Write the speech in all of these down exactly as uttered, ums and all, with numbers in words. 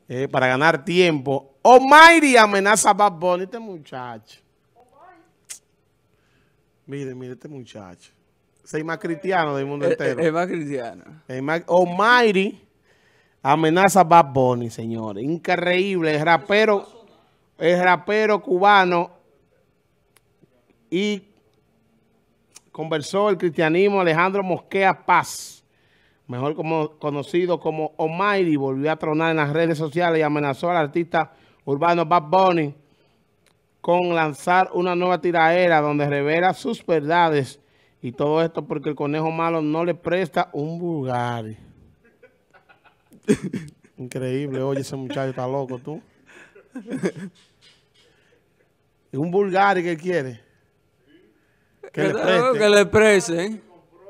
eh, para ganar tiempo. Almighty amenaza a Bad Bunny, este muchacho. Mire, mire, este muchacho. Es el más cristiano del mundo es, entero. Es más cristiano. El más, Almighty amenaza a Bad Bunny, señores. Increíble. El rapero, el rapero cubano y conversó el cristianismo Alejandro Mosquera Paz, mejor como, conocido como Almighty, volvió a tronar en las redes sociales y amenazó al artista urbano Bad Bunny con lanzar una nueva tiraera donde revela sus verdades, y todo esto porque el conejo malo no le presta un Bugatti. Increíble, oye, ese muchacho está loco, tú. ¿Y un Bugatti que quiere? Que le preste. Que le preste.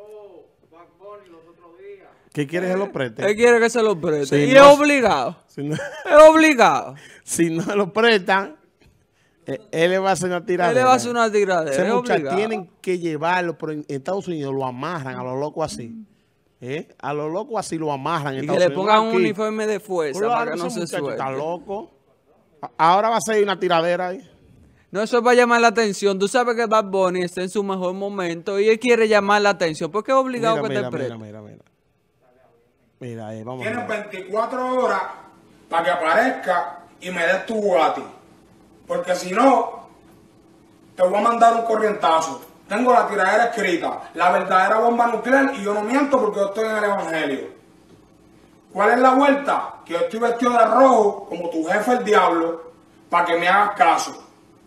¿Qué quiere que se lo preste? Él quiere que se lo preste. Si y no, es obligado. Si no, es obligado. Si no lo prestan, eh, él le va a hacer una tiradera. Él le va a hacer una tiradera. Ese muchacho tienen que llevarlo, pero en Estados Unidos lo amarran a los locos así. ¿Eh? A los locos así lo amarran. En y Estados que le pongan Unidos, un uniforme de fuerza claro, para que no ese se suelte. Está loco. Ahora va a ser una tiradera ahí. No, eso es para llamar la atención. Tú sabes que Bad Bunny está en su mejor momento y él quiere llamar la atención porque es obligado Mira, que mira, te preste. mira, mira, mira. Mira, eh, vamos. Tienes veinticuatro horas para que aparezca y me des tu Bugatti. Porque si no, te voy a mandar un corrientazo. Tengo la tiradera escrita, la verdadera bomba nuclear, y yo no miento porque yo estoy en el evangelio. ¿Cuál es la vuelta? Que yo estoy vestido de rojo, como tu jefe el diablo, para que me hagas caso.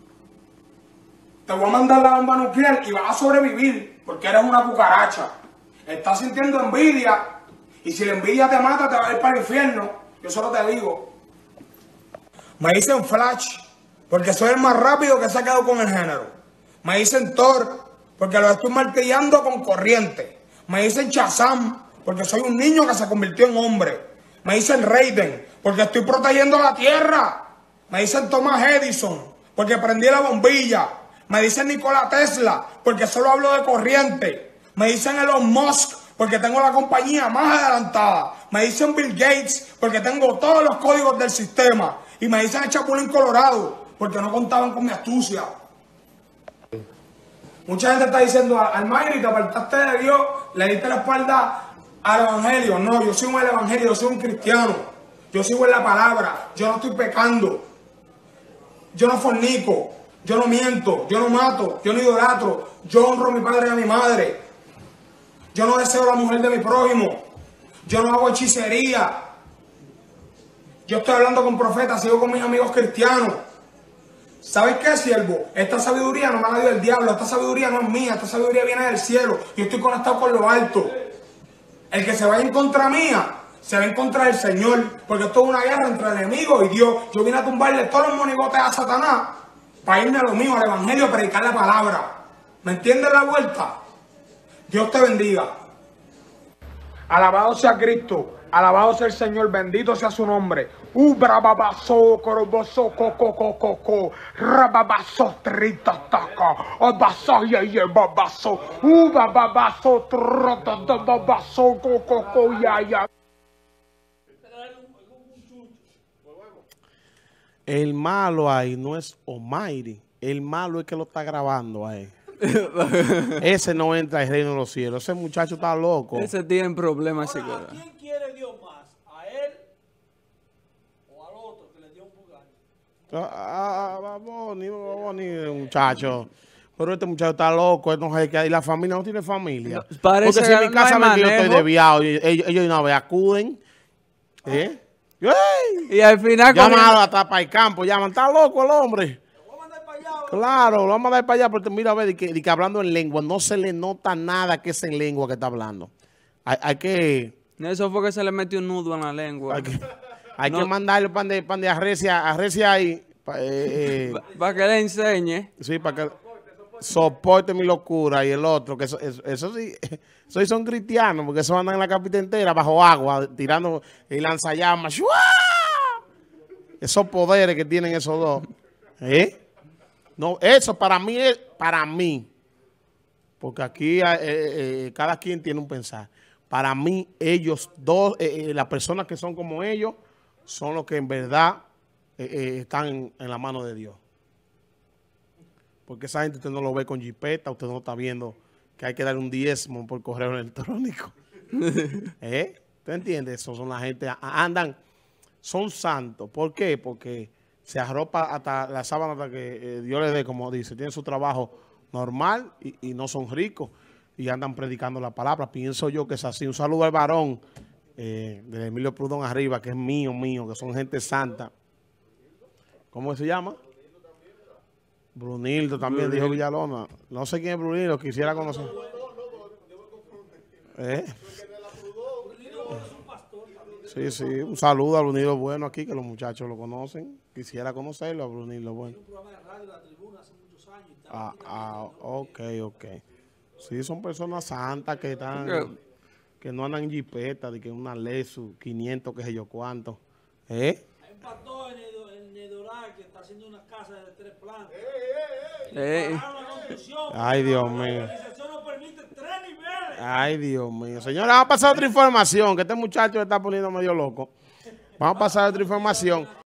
Te voy a mandar la bomba nuclear y vas a sobrevivir, porque eres una cucaracha. Estás sintiendo envidia, y si la envidia te mata, te va a ir para el infierno. Yo solo te digo. Me dicen Flash, porque soy el más rápido que se ha quedado con el género. Me dicen Thor, porque lo estoy martillando con corriente. Me dicen Shazam, porque soy un niño que se convirtió en hombre. Me dicen Raiden, porque estoy protegiendo la tierra. Me dicen Thomas Edison, porque prendí la bombilla. Me dicen Nikola Tesla, porque solo hablo de corriente. Me dicen Elon Musk, porque tengo la compañía más adelantada. Me dicen Bill Gates, porque tengo todos los códigos del sistema. Y me dicen el Chapulín Colorado, porque no contaban con mi astucia. Mucha gente está diciendo, Almighty, te apartaste de Dios, le diste la espalda al evangelio. No, yo sigo el evangelio, yo soy un cristiano. Yo sigo en la palabra, yo no estoy pecando. Yo no fornico, yo no miento, yo no mato, yo no idolatro. Yo honro a mi padre y a mi madre. Yo no deseo la mujer de mi prójimo. Yo no hago hechicería. Yo estoy hablando con profetas, sigo con mis amigos cristianos. ¿Sabes qué, siervo? Esta sabiduría no me la dio el diablo, esta sabiduría no es mía, esta sabiduría viene del cielo. Yo estoy conectado con lo alto. El que se vaya en contra mía, se va en contra del Señor, porque esto es una guerra entre enemigos y Dios. Yo vine a tumbarle todos los monigotes a Satanás para irme a lo mío, al evangelio, a predicar la palabra. ¿Me entiendes la vuelta? Dios te bendiga. Alabado sea Cristo. Alabado sea el Señor, bendito sea su nombre. Ubrababaso, coroboso, coco, coco, coco, rababaso, trita, taca, abaso, ye, ye, babaso, ubababaso, trota, babaso, coco, coco, ya, ya. El malo ahí no es Almighty. El malo es que lo está grabando ahí. Ese no entra al reino de los cielos. Ese muchacho está loco. Ese tiene problemas Ahora, ¿a psicológicos. quién quiere Dios más? ¿A él o al otro que le dio un Bugatti? Ah, vamos, ni vamos, ni muchacho. Pero este muchacho está loco. Él no sabe que y la familia no tiene familia. No, parece porque si en que mi no hay casa ven que yo estoy manejo. desviado, y ellos, ellos una vez acuden. ¿Eh? ¡Ey! Y al final... Llaman como- hasta para el campo. Llaman, está loco el hombre. Lo voy a mandar para allá. ¿verdad? Claro, lo vamos a dar para allá, porque mira, a ver, de que, de que hablando en lengua, no se le nota nada que es en lengua que está hablando. Hay, hay que... Eso fue que se le metió un nudo en la lengua. Hay que, hay No. que mandarle pan de, pan de arrecia, arrecia ahí. Pa- eh, eh, Para que le enseñe. sí, para que soporte mi locura. Y el otro, que eso, eso, eso sí, eso sí son cristianos, porque eso andan en la capita entera bajo agua, tirando y lanzallamas. ¡Shua! Esos poderes que tienen esos dos. ¿Eh? No, eso para mí es, para mí, porque aquí eh, eh, cada quien tiene un pensar. Para mí, ellos dos, eh, eh, las personas que son como ellos, son los que en verdad eh, eh, están en, en la mano de Dios. Porque esa gente usted no lo ve con jipeta, usted no está viendo que hay que dar un diezmo por correo electrónico. ¿Eh? ¿Usted entiende? Eso son la gente, andan, son santos. ¿Por qué? Porque se arropa hasta la sábana hasta que eh, Dios les dé, como dice, tienen su trabajo normal y, y no son ricos y andan predicando la palabra. Pienso yo que es así. Un saludo al varón eh, de Emilio Prudón arriba, que es mío, mío, que son gente santa. ¿Cómo se llama? Brunildo también, Brunildo. Dijo Villalona. No sé quién es Brunildo, quisiera conocer. ¿Eh? Sí, sí, un saludo a Brunildo Bueno aquí, que los muchachos lo conocen. Quisiera conocerlo a Brunildo Bueno. Ah, ah, ok, ok. Sí, son personas santas que están, que no andan en jipeta, de que una Lexus quinientos, que sé yo cuánto. ¿Eh? Hay un pastor en Nedorá que está haciendo una casa de tres plantas. Eh. Ay, Dios mío. La organización no permite tres niveles. Ay, Dios mío. Señora, vamos a pasar otra información, que este muchacho está poniendo medio loco. Vamos a pasar otra información.